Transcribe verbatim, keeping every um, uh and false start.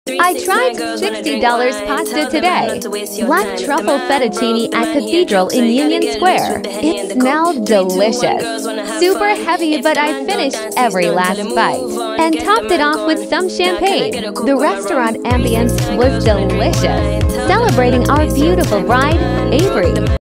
I tried sixty dollar pasta today. Black truffle fettuccine at Cathedral in Union Square. It smelled delicious. Super heavy, but I finished every last bite and topped it off with some champagne. The restaurant ambience was delicious, celebrating our beautiful bride, Avery.